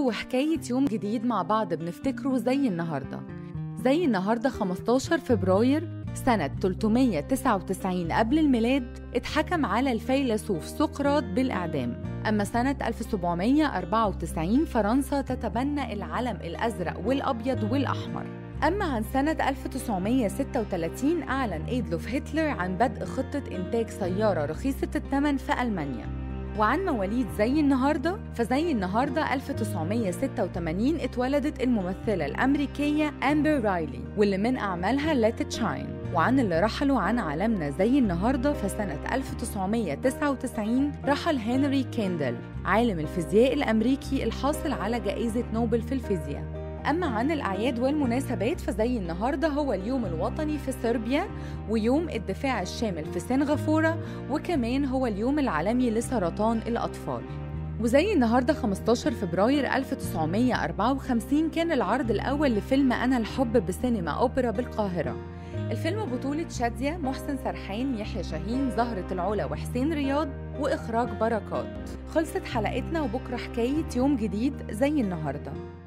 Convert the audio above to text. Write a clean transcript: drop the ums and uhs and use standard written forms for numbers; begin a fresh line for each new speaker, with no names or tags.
وحكاية يوم جديد مع بعض بنفتكره زي النهاردة 15 فبراير سنة 399 قبل الميلاد اتحكم على الفيلسوف سقراط بالإعدام. أما سنة 1794 فرنسا تتبنى العلم الأزرق والأبيض والأحمر. أما عن سنة 1936 أعلن أدولف هتلر عن بدء خطة إنتاج سيارة رخيصة الثمن في ألمانيا. وعن مواليد زي النهاردة 1986 اتولدت الممثلة الأمريكية أمبر رايلي واللي من أعمالها Let It Shine. وعن اللي رحلوا عن عالمنا زي النهاردة فسنة 1999 رحل هنري كيندل عالم الفيزياء الأمريكي الحاصل على جائزة نوبل في الفيزياء. أما عن الأعياد والمناسبات فزي النهاردة هو اليوم الوطني في صربيا، ويوم الدفاع الشامل في سنغافورة، وكمان هو اليوم العالمي لسرطان الأطفال. وزي النهاردة 15 فبراير 1954 كان العرض الأول لفيلم أنا الحب بسينما أوبرا بالقاهرة. الفيلم بطولة شادية، محسن سرحان، يحيى شاهين، زهرة العلا وحسين رياض، وإخراج بركات. خلصت حلقتنا وبكرة حكاية يوم جديد زي النهاردة.